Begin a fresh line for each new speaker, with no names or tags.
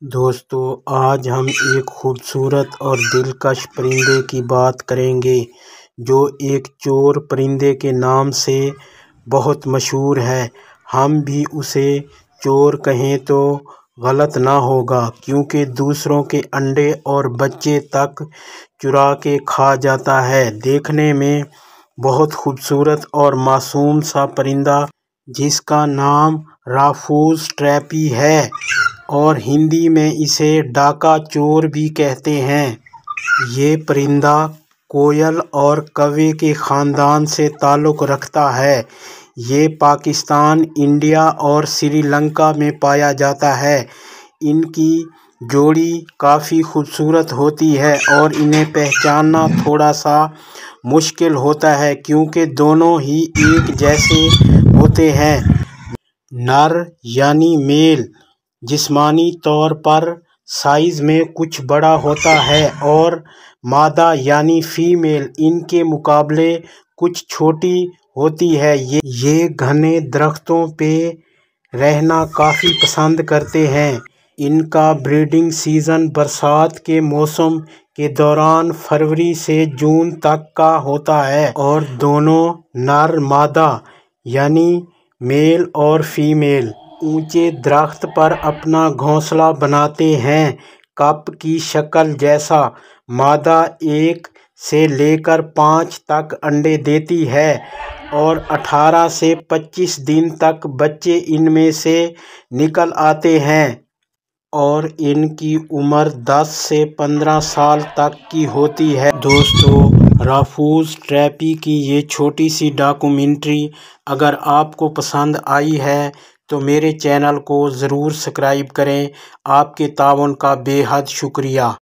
دوستو آج ہم ایک خوبصورت اور دلکش پرندے کی بات کریں گے جو ایک چور پرندے کے نام سے بہت مشہور ہے۔ ہم بھی اسے چور کہیں تو غلط نہ ہوگا کیونکہ دوسروں کے انڈے اور بچے تک چرا کے کھا جاتا ہے۔ دیکھنے میں بہت خوبصورت اور معصوم سا پرندہ جس کا نام رافوز ٹریپی ہے اور ہندی میں اسے ڈاکا چور بھی کہتے ہیں۔ یہ پرندہ کوئل اور کوے کے خاندان سے تعلق رکھتا ہے۔ یہ پاکستان، انڈیا اور سری لنکا میں پایا جاتا ہے۔ ان کی جوڑی کافی خوبصورت ہوتی ہے اور انہیں پہچاننا تھوڑا سا مشکل ہوتا ہے کیونکہ دونوں ہی ایک جیسے ہوتے ہیں۔ نر یعنی میل جسمانی طور پر سائز میں کچھ بڑا ہوتا ہے اور مادہ یعنی فیمیل ان کے مقابلے کچھ چھوٹی ہوتی ہے۔ یہ گھنے درختوں پہ رہنا کافی پسند کرتے ہیں۔ ان کا بریڈنگ سیزن برسات کے موسم کے دوران فروری سے جون تک کا ہوتا ہے اور دونوں نر مادہ یعنی میل اور فیمیل اونچے درخت پر اپنا گھونسلہ بناتے ہیں۔ کپ کی شکل جیسا مادہ 1 سے لے کر 5 تک انڈے دیتی ہے اور 18 سے 25 دن تک بچے ان میں سے نکل آتے ہیں اور ان کی عمر 10 سے 15 سال تک کی ہوتی ہے۔ دوستو رافوز ٹریپی کی یہ چھوٹی سی ڈاکومنٹری اگر آپ کو پسند آئی ہے تو میرے چینل کو ضرور سبسکرائب کریں۔ آپ کے تعاون کا بے حد شکریہ۔